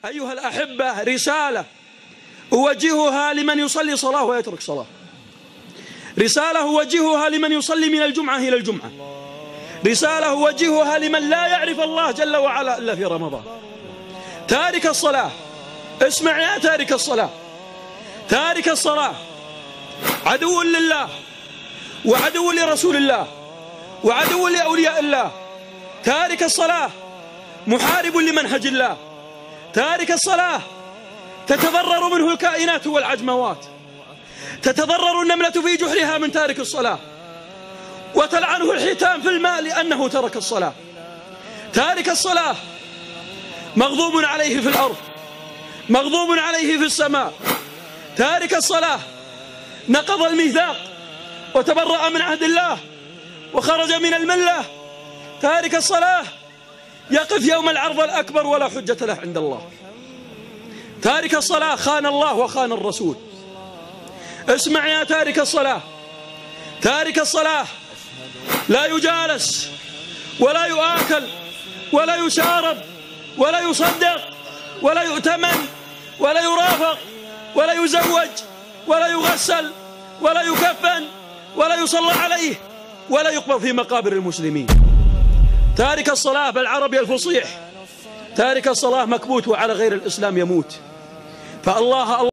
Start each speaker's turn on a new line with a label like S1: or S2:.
S1: أيها الأحبة، رسالة أوجهها لمن يصلي صلاة ويترك صلاة، رسالة أوجهها لمن يصلي من الجمعة إلى الجمعة، رسالة أوجهها لمن لا يعرف الله جل وعلا إلا في رمضان. تارك الصلاة، اسمع يا تارك الصلاة، تارك الصلاة عدو لله وعدو لرسول الله وعدو لأولياء الله. تارك الصلاة محارب لمنهج الله. تارك الصلاة تتضرر منه الكائنات والعجموات، تتضرر النملة في جحرها من تارك الصلاة، وتلعنه الحيتان في الماء لأنه ترك الصلاة. تارك الصلاة مغضوب عليه في الأرض، مغضوب عليه في السماء. تارك الصلاة نقض الميثاق وتبرأ من عهد الله وخرج من الملة. تارك الصلاة يقف يوم العرض الأكبر ولا حجة له عند الله. تارك الصلاة خان الله وخان الرسول. اسمع يا تارك الصلاة، تارك الصلاة لا يجالس ولا يؤكل ولا يشارب ولا يصدق ولا يؤتمن ولا يرافق ولا يزوج ولا يغسل ولا يكفن ولا يصلى عليه ولا يقبر في مقابر المسلمين. تارك الصلاة بالعربي الفصيح، تارك الصلاة مكبوت وعلى غير الإسلام يموت. فالله